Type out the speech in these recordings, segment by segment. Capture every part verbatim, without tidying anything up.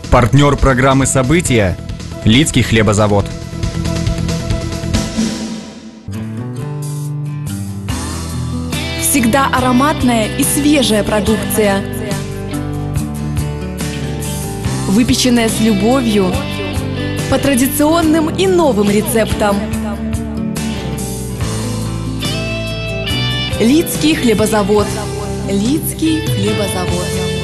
Партнер программы «События» – Лидский хлебозавод. Всегда ароматная и свежая продукция. Выпеченная с любовью, по традиционным и новым рецептам. Лидский хлебозавод. Лидский хлебозавод.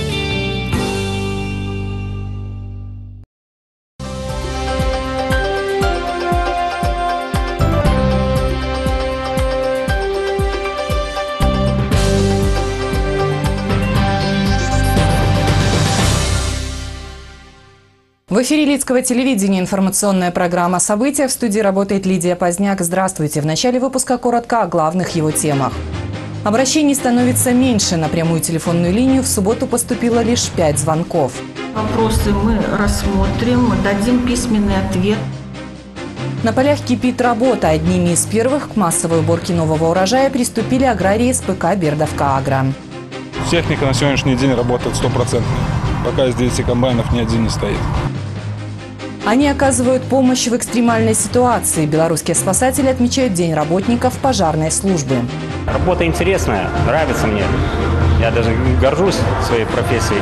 В эфире Лидского телевидения информационная программа «События». В студии работает Лидия Поздняк. Здравствуйте. В начале выпуска коротко о главных его темах. Обращений становится меньше. На прямую телефонную линию в субботу поступило лишь пять звонков. Вопросы мы рассмотрим, дадим письменный ответ. На полях кипит работа. Одними из первых к массовой уборке нового урожая приступили аграрии с ПК «Бердовка Агро». Техника на сегодняшний день работает стопроцентно. Пока из девяти комбайнов ни один не стоит. Они оказывают помощь в экстремальной ситуации. Белорусские спасатели отмечают День работников пожарной службы. Работа интересная, нравится мне. Я даже горжусь своей профессией.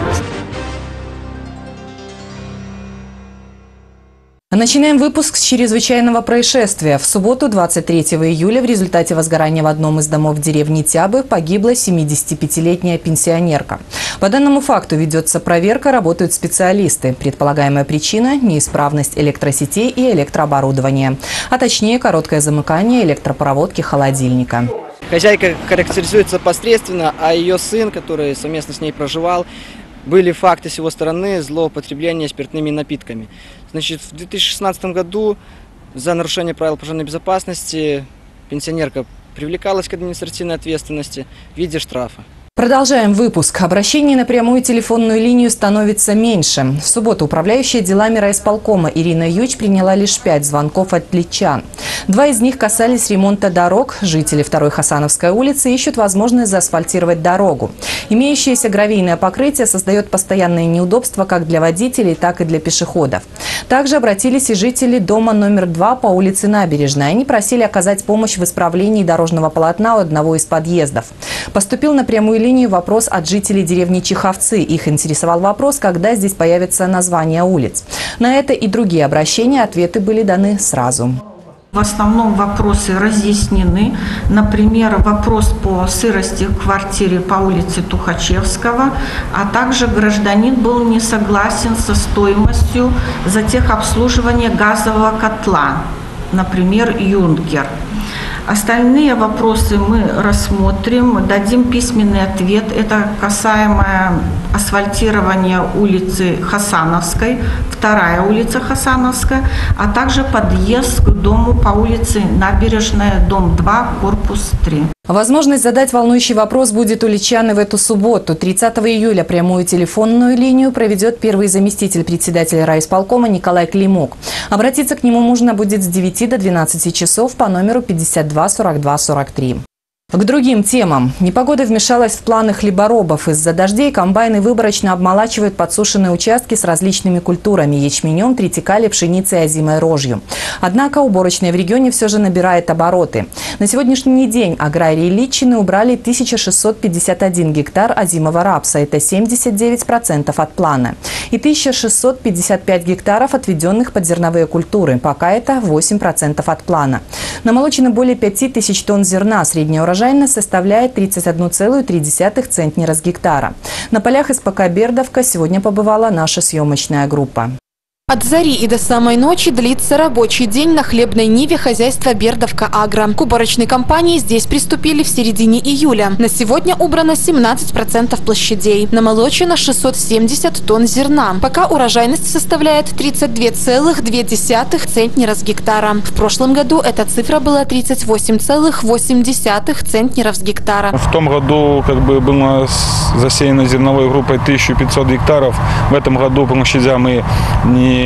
Начинаем выпуск с чрезвычайного происшествия. В субботу, двадцать третьего июля, в результате возгорания в одном из домов деревни Тябы погибла семидесятипятилетняя пенсионерка. По данному факту ведется проверка, работают специалисты. Предполагаемая причина – неисправность электросетей и электрооборудования. А точнее, короткое замыкание электропроводки холодильника. Хозяйка характеризуется посредственно, а ее сын, который совместно с ней проживал, были факты с его стороны злоупотребления спиртными напитками. Значит, в две тысячи шестнадцатом году за нарушение правил пожарной безопасности пенсионерка привлекалась к административной ответственности в виде штрафа. Продолжаем выпуск. Обращений на прямую телефонную линию становится меньше. В субботу управляющая делами райисполкома Ирина Юч приняла лишь пять звонков от лидчан. Два из них касались ремонта дорог. Жители второй Хасановской улицы ищут возможность заасфальтировать дорогу. Имеющееся гравийное покрытие создает постоянные неудобства как для водителей, так и для пешеходов. Также обратились и жители дома номер два по улице Набережной. Они просили оказать помощь в исправлении дорожного полотна у одного из подъездов. Поступил на прямую линию вопрос от жителей деревни Чеховцы. Их интересовал вопрос, когда здесь появится название улиц. На это и другие обращения ответы были даны сразу. В основном вопросы разъяснены. Например, вопрос по сырости в квартире по улице Тухачевского, а также гражданин был не согласен со стоимостью за техобслуживание газового котла, например, «Юнкер». Остальные вопросы мы рассмотрим, дадим письменный ответ. Это касаемо асфальтирования улицы Хасановской, вторая улица Хасановская, а также подъезд к дому по улице Набережная, дом два, корпус три. Возможность задать волнующий вопрос будет у лидчан и в эту субботу. тридцатого июля прямую телефонную линию проведет первый заместитель председателя райисполкома Николай Климок. Обратиться к нему можно будет с девяти до двенадцати часов по номеру пятьдесят два сорок два сорок три. К другим темам. Непогода вмешалась в планы хлеборобов. Из-за дождей комбайны выборочно обмолачивают подсушенные участки с различными культурами – ячменем, тритикали, пшеницей и озимой рожью. Однако уборочная в регионе все же набирает обороты. На сегодняшний день аграрии Лидчины убрали тысячу шестьсот пятьдесят один гектар озимого рапса – это семьдесят девять процентов от плана. И тысяча шестьсот пятьдесят пять гектаров, отведенных под зерновые культуры. Пока это восемь процентов от плана. Намолочено более пяти тысяч тонн зерна. Средняя урожайность составляет тридцать одна целая три десятых центнера с гектара. На полях из ПК «Бердовка» сегодня побывала наша съемочная группа. От зари и до самой ночи длится рабочий день на хлебной ниве хозяйства «Бердовка Агро». К уборочной кампании здесь приступили в середине июля. На сегодня убрано семнадцать процентов площадей. Намолочено шестьсот семьдесят тонн зерна. Пока урожайность составляет тридцать две целых две десятых центнера с гектара. В прошлом году эта цифра была тридцать восемь целых восемь десятых центнеров с гектара. В том году как бы было засеяно зерновой группой тысяча пятьсот гектаров. В этом году по площадям мы не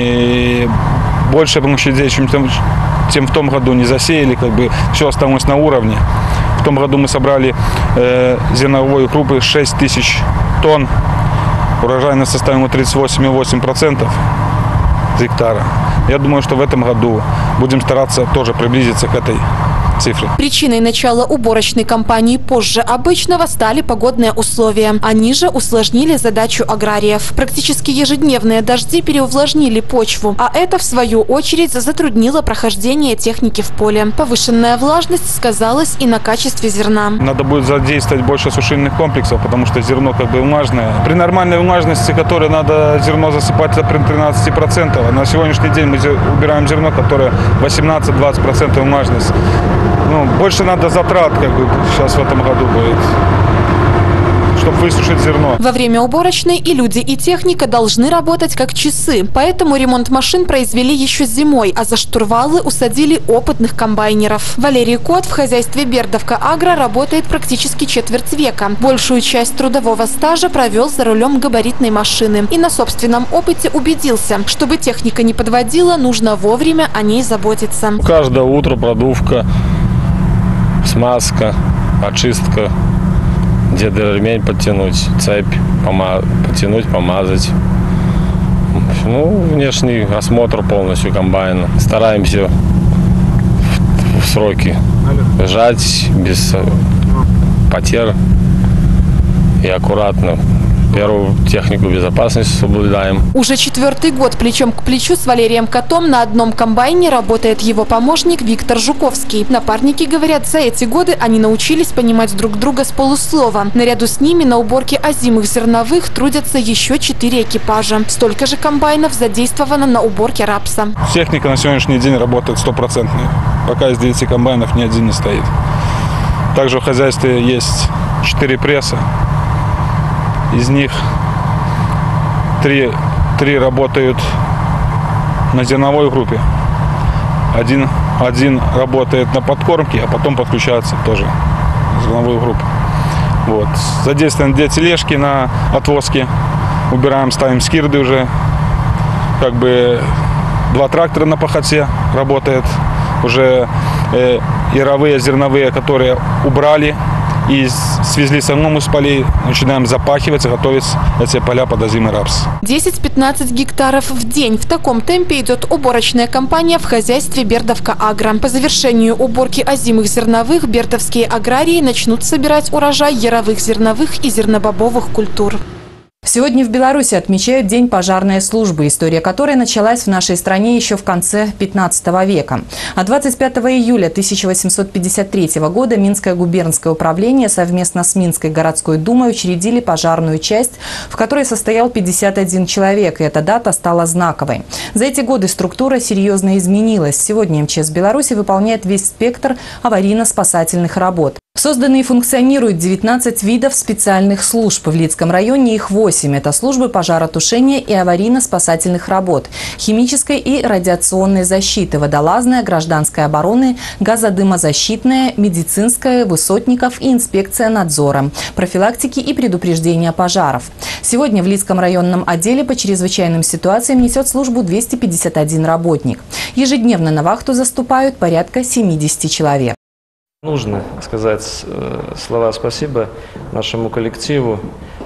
больше площадей, чем, чем в том году не засеяли, как бы все осталось на уровне. В том году мы собрали э, зерновой крупы шесть тысяч тонн. урожайность составила тридцать восемь и восемь десятых процента с гектара. Я думаю, что в этом году будем стараться тоже приблизиться к этой цифры. Причиной начала уборочной кампании позже обычного стали погодные условия. Они же усложнили задачу аграриев. Практически ежедневные дожди переувлажнили почву, а это, в свою очередь, затруднило прохождение техники в поле. Повышенная влажность сказалась и на качестве зерна. Надо будет задействовать больше сушильных комплексов, потому что зерно как бы влажное. При нормальной влажности, которой надо зерно засыпать при тринадцати процентах, а на сегодняшний день мы убираем зерно, которое восемнадцать-двадцать процентов влажность. Ну, больше надо затрат, как бы сейчас в этом году будет, чтобы высушить зерно. Во время уборочной и люди, и техника должны работать как часы. Поэтому ремонт машин произвели еще зимой, а за штурвалы усадили опытных комбайнеров. Валерий Кот в хозяйстве Бердовка Агро работает практически четверть века. Большую часть трудового стажа провел за рулем габаритной машины. И на собственном опыте убедился, чтобы техника не подводила, нужно вовремя о ней заботиться. Каждое утро продувка, смазка, очистка, где-то ремень подтянуть, цепь пома подтянуть, помазать. Ну, внешний осмотр полностью комбайна. Стараемся в, в сроки жать без потерь и аккуратно. Первую технику безопасности соблюдаем. Уже четвертый год плечом к плечу с Валерием Котом на одном комбайне работает его помощник Виктор Жуковский. Напарники говорят, за эти годы они научились понимать друг друга с полуслова. Наряду с ними на уборке озимых зерновых трудятся еще четыре экипажа. Столько же комбайнов задействовано на уборке рапса. Техника на сегодняшний день работает стопроцентная. Пока из девяти комбайнов ни один не стоит. Также в хозяйстве есть четыре пресса. Из них три, три работают на зерновой группе. Один, один работает на подкормке, а потом подключается тоже в зерновую группу. Вот. Задействуем две тележки на отвозке. Убираем, ставим скирды уже. Как бы два трактора на пахоте работает. Уже э, яровые, зерновые, которые убрали и свезли самому с полей, начинаем запахивать и готовить эти поля под озимый рапс. десять-пятнадцать гектаров в день. В таком темпе идет уборочная кампания в хозяйстве Бердовка Агро. По завершению уборки озимых зерновых бердовские аграрии начнут собирать урожай яровых зерновых и зернобобовых культур. Сегодня в Беларуси отмечают День пожарной службы, история которой началась в нашей стране еще в конце пятнадцатого века. А двадцать пятого июля тысяча восемьсот пятьдесят третьего года Минское губернское управление совместно с Минской городской думой учредили пожарную часть, в которой состоял пятьдесят один человек, и эта дата стала знаковой. За эти годы структура серьезно изменилась. Сегодня МЧС Беларуси выполняет весь спектр аварийно-спасательных работ. Созданы и функционируют девятнадцать видов специальных служб. В Лидском районе их восемь. Это службы пожаротушения и аварийно-спасательных работ, химической и радиационной защиты, водолазная, гражданской обороны, газодымозащитная, медицинская, высотников и инспекция надзора, профилактики и предупреждения пожаров. Сегодня в Лидском районном отделе по чрезвычайным ситуациям несет службу двести пятьдесят один работник. Ежедневно на вахту заступают порядка семидесяти человек. Нужно сказать слова спасибо нашему коллективу.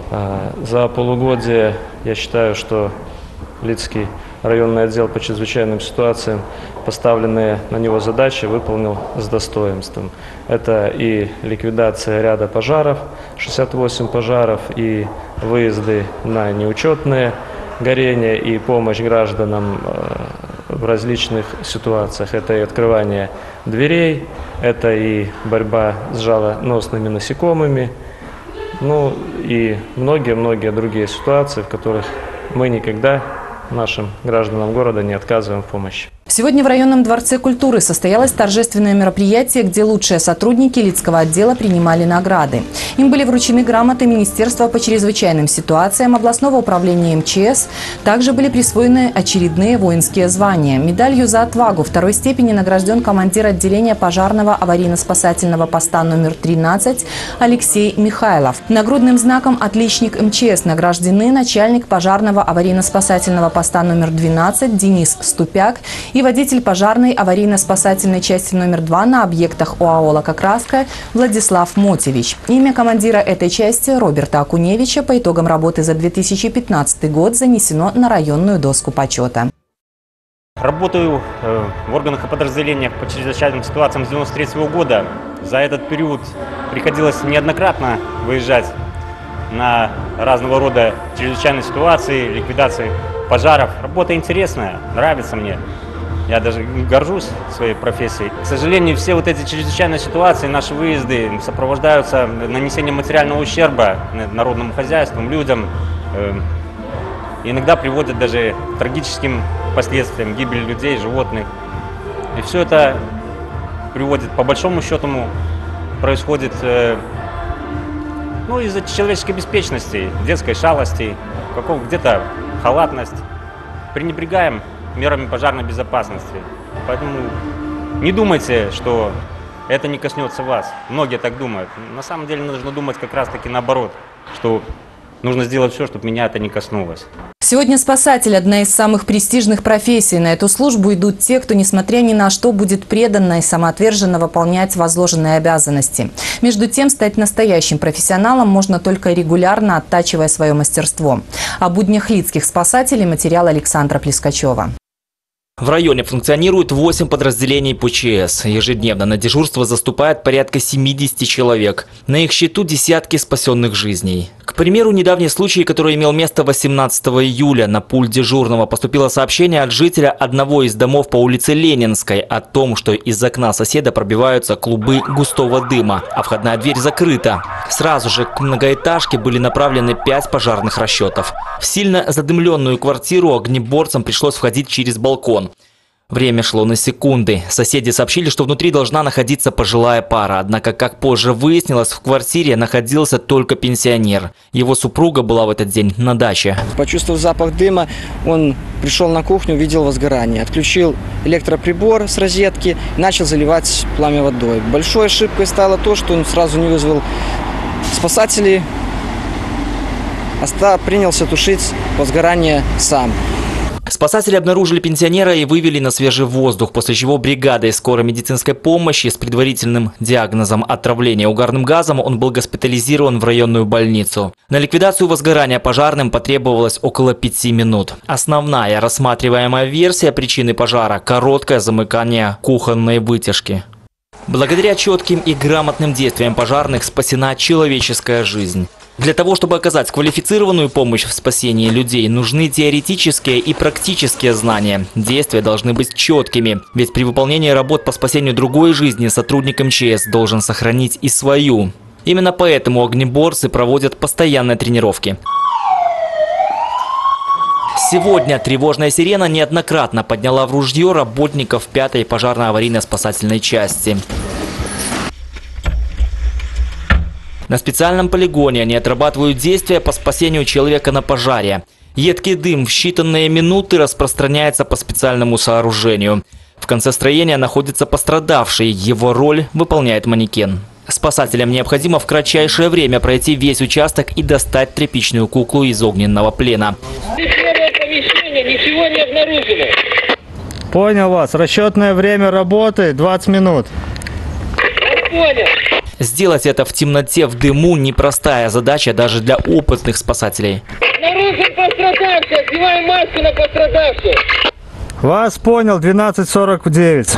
За полугодие, я считаю, что Лидский районный отдел по чрезвычайным ситуациям поставленные на него задачи выполнил с достоинством. Это и ликвидация ряда пожаров, шестьдесят восемь пожаров, и выезды на неучетные горения, и помощь гражданам в различных ситуациях. Это и открывание дверей, это и борьба с жалоносными насекомыми, ну и многие-многие другие ситуации, в которых мы никогда нашим гражданам города не отказываем в помощи. Сегодня в районном дворце культуры состоялось торжественное мероприятие, где лучшие сотрудники Лидского отдела принимали награды. Им были вручены грамоты Министерства по чрезвычайным ситуациям, областного управления МЧС. Также были присвоены очередные воинские звания. Медалью за отвагу второй степени награжден командир отделения пожарного аварийно-спасательного поста номер тринадцать Алексей Михайлов. Нагрудным знаком «Отличник МЧС» награждены начальник пожарного аварийно-спасательного поста номер двенадцать Денис Ступяк и руководитель пожарной аварийно-спасательной части номер два на объектах ОАО «Лакокраска» Владислав Мотевич. Имя командира этой части Роберта Акуневича по итогам работы за две тысячи пятнадцатый год занесено на районную доску почета. Работаю в органах и подразделениях по чрезвычайным ситуациям с девяносто третьего года. За этот период приходилось неоднократно выезжать на разного рода чрезвычайные ситуации, ликвидации пожаров. Работа интересная, нравится мне. Я даже горжусь своей профессией. К сожалению, все вот эти чрезвычайные ситуации, наши выезды сопровождаются нанесением материального ущерба народному хозяйству, людям. Иногда приводят даже к трагическим последствиям, гибели людей, животных. И все это приводит, по большому счету, происходит ну, из-за человеческой беспечности, детской шалости, где-то халатность. Пренебрегаем мерами пожарной безопасности. Поэтому не думайте, что это не коснется вас. Многие так думают. На самом деле нужно думать как раз-таки наоборот, что нужно сделать все, чтобы меня это не коснулось. Сегодня спасатель – одна из самых престижных профессий. На эту службу идут те, кто, несмотря ни на что, будет преданно и самоотверженно выполнять возложенные обязанности. Между тем, стать настоящим профессионалом можно только регулярно, оттачивая свое мастерство. О буднях лидских спасателей материал Александра Плескачева. В районе функционирует восемь подразделений ПЧС. Ежедневно на дежурство заступает порядка семидесяти человек. На их счету десятки спасенных жизней. К примеру, недавний случай, который имел место восемнадцатого июля. На пульт дежурного поступило сообщение от жителя одного из домов по улице Ленинской о том, что из окна соседа пробиваются клубы густого дыма, а входная дверь закрыта. Сразу же к многоэтажке были направлены пять пожарных расчетов. В сильно задымленную квартиру огнеборцам пришлось входить через балкон. Время шло на секунды. Соседи сообщили, что внутри должна находиться пожилая пара. Однако, как позже выяснилось, в квартире находился только пенсионер. Его супруга была в этот день на даче. Почувствовав запах дыма, он пришел на кухню, увидел возгорание. Отключил электроприбор с розетки и начал заливать пламя водой. Большой ошибкой стало то, что он сразу не вызвал спасателей, а принялся тушить возгорание сам. Спасатели обнаружили пенсионера и вывели на свежий воздух, после чего бригадой скорой медицинской помощи с предварительным диагнозом отравления угарным газом он был госпитализирован в районную больницу. На ликвидацию возгорания пожарным потребовалось около пяти минут. Основная рассматриваемая версия причины пожара – короткое замыкание кухонной вытяжки. Благодаря четким и грамотным действиям пожарных спасена человеческая жизнь. Для того, чтобы оказать квалифицированную помощь в спасении людей, нужны теоретические и практические знания. Действия должны быть четкими, ведь при выполнении работ по спасению другой жизни сотрудник эм че эс должен сохранить и свою. Именно поэтому огнеборцы проводят постоянные тренировки. Сегодня тревожная сирена неоднократно подняла в ружье работников пятой пожарно-аварийно-спасательной части. На специальном полигоне они отрабатывают действия по спасению человека на пожаре. Едкий дым в считанные минуты распространяется по специальному сооружению. В конце строения находится пострадавший. Его роль выполняет манекен. Спасателям необходимо в кратчайшее время пройти весь участок и достать тряпичную куклу из огненного плена. Ничего не обнаружено. Понял вас. Расчетное время работы двадцать минут. Я понял. Сделать это в темноте, в дыму – непростая задача даже для опытных спасателей. Обнаружен пострадавший. Одеваем маску на пострадавшего. Вас понял. двенадцать сорок девять.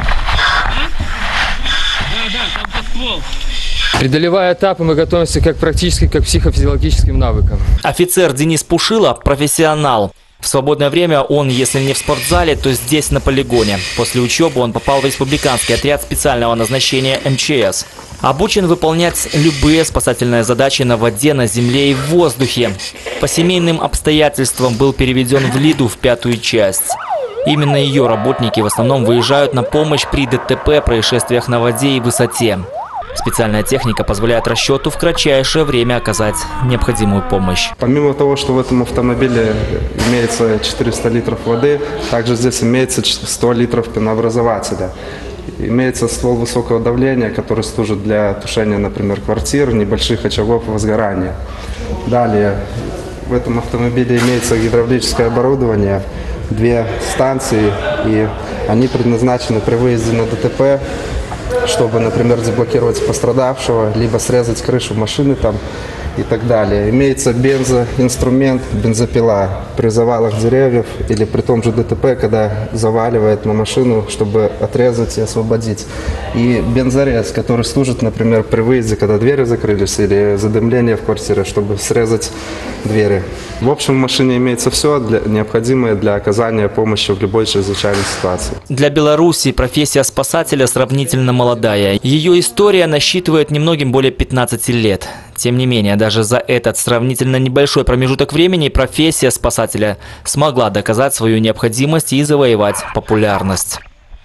Преодолевая этапы, мы готовимся как практически, как к психофизиологическим навыкам. Офицер Денис Пушила – профессионал. В свободное время он, если не в спортзале, то здесь, на полигоне. После учебы он попал в республиканский отряд специального назначения эм че эс. Обучен выполнять любые спасательные задачи на воде, на земле и в воздухе. По семейным обстоятельствам был переведен в Лиду в пятую часть. Именно ее работники в основном выезжают на помощь при дэ тэ пэ, происшествиях на воде и высоте. Специальная техника позволяет расчету в кратчайшее время оказать необходимую помощь. Помимо того, что в этом автомобиле имеется четыреста литров воды, также здесь имеется сто литров пенообразователя. Имеется ствол высокого давления, который служит для тушения, например, квартир, небольших очагов возгорания. Далее, в этом автомобиле имеется гидравлическое оборудование, две станции и Они предназначены при выезде на ДТП, чтобы, например, заблокировать пострадавшего, либо срезать крышу машины там и так далее. Имеется бензоинструмент, бензопила при завалах деревьев или при том же ДТП, когда заваливает на машину, чтобы отрезать и освободить. И бензорез, который служит, например, при выезде, когда двери закрылись или задымление в квартире, чтобы срезать двери. В общем, в машине имеется все для, необходимое для оказания помощи в любой чрезвычайной ситуации. Для Беларуси профессия спасателя сравнительно молодая. Ее история насчитывает немногим более пятнадцати лет. Тем не менее, даже за этот сравнительно небольшой промежуток времени профессия спасателя смогла доказать свою необходимость и завоевать популярность.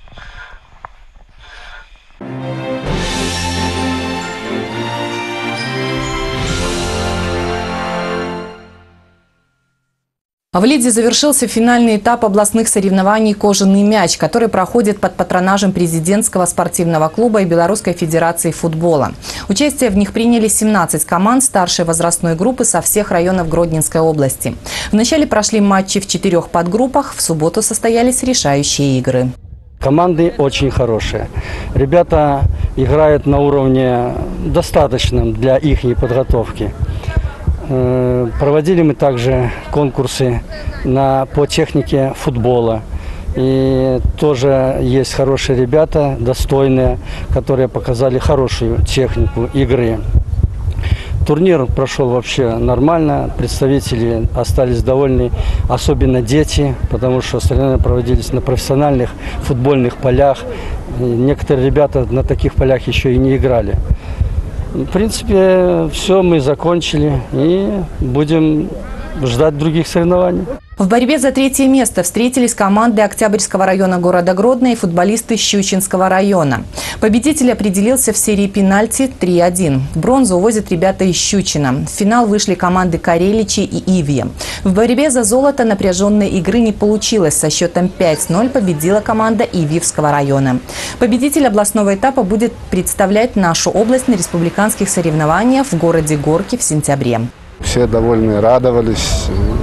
В Лиде завершился финальный этап областных соревнований «Кожаный мяч», который проходит под патронажем президентского спортивного клуба и Белорусской федерации футбола. Участие в них приняли семнадцать команд старшей возрастной группы со всех районов Гродненской области. Вначале прошли матчи в четырех подгруппах, в субботу состоялись решающие игры. Команды очень хорошие. Ребята играют на уровне достаточном для их подготовки. Проводили мы также конкурсы на, по технике футбола. И тоже есть хорошие ребята, достойные, которые показали хорошую технику игры. Турнир прошел вообще нормально, представители остались довольны, особенно дети, потому что соревнования проводились на профессиональных футбольных полях. И некоторые ребята на таких полях еще и не играли. В принципе, все мы закончили и будем ждать других соревнований. В борьбе за третье место встретились команды Октябрьского района города Гродно и футболисты Щучинского района. Победитель определился в серии пенальти три один. Бронзу увозят ребята из Щучина. В финал вышли команды Кареличи и Ивье. В борьбе за золото напряженной игры не получилось. Со счетом пять ноль победила команда Ивьевского района. Победитель областного этапа будет представлять нашу область на республиканских соревнованиях в городе Горки в сентябре. Все довольны, радовались.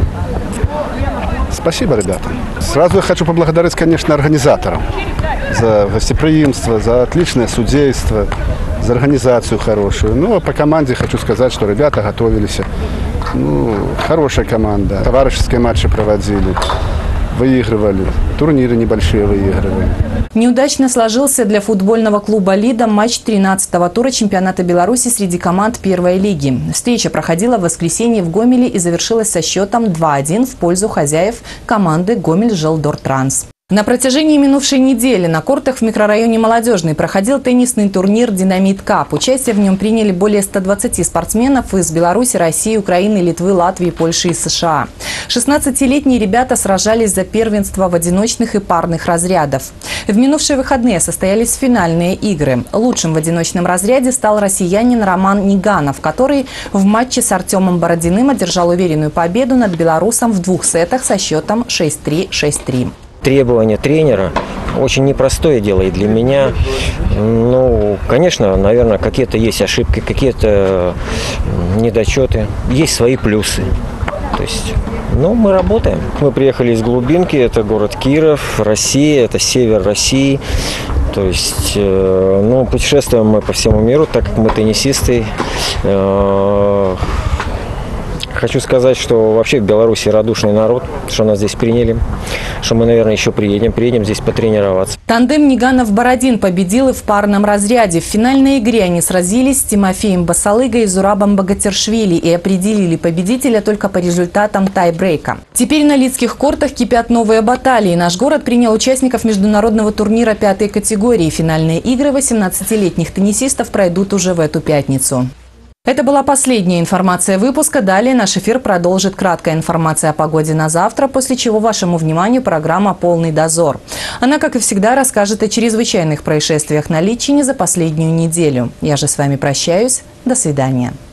Спасибо, ребята. Сразу я хочу поблагодарить, конечно, организаторам за гостеприимство, за отличное судейство, за организацию хорошую. Ну, а по команде хочу сказать, что ребята готовились. Ну, хорошая команда. Товарищеские матчи проводили, выигрывали, турниры небольшие выигрывали. Неудачно сложился для футбольного клуба «Лида» матч тринадцатого тура чемпионата Беларуси среди команд первой лиги. Встреча проходила в воскресенье в Гомеле и завершилась со счетом два один в пользу хозяев команды «Гомель-Желдортранс». На протяжении минувшей недели на кортах в микрорайоне Молодежный проходил теннисный турнир «Динамит Кап». Участие в нем приняли более ста двадцати спортсменов из Беларуси, России, Украины, Литвы, Латвии, Польши и США. шестнадцатилетние ребята сражались за первенство в одиночных и парных разрядах. В минувшие выходные состоялись финальные игры. Лучшим в одиночном разряде стал россиянин Роман Ниганов, который в матче с Артемом Бородиным одержал уверенную победу над белорусом в двух сетах со счетом шесть три — шесть три. Требования тренера очень непростое дело и для меня. Ну, конечно, наверное, какие-то есть ошибки, какие-то недочеты, есть свои плюсы. То есть, ну, мы работаем. Мы приехали из глубинки, это город Киров, Россия, это север России. То есть, э, ну, путешествуем мы по всему миру, так как мы теннисисты. Э, Хочу сказать, что вообще в Беларуси радушный народ, что нас здесь приняли, что мы, наверное, еще приедем, приедем здесь потренироваться. Тандем Ниганов-Бородин победил и в парном разряде. В финальной игре они сразились с Тимофеем Басалыгой и Зурабом Богатиршвили и определили победителя только по результатам тай-брейка. Теперь на лидских кортах кипят новые баталии. Наш город принял участников международного турнира пятой категории. Финальные игры восемнадцатилетних теннисистов пройдут уже в эту пятницу. Это была последняя информация выпуска. Далее наш эфир продолжит краткая информация о погоде на завтра, после чего вашему вниманию программа «Полный дозор». Она, как и всегда, расскажет о чрезвычайных происшествиях на Литчине за последнюю неделю. Я же с вами прощаюсь. До свидания.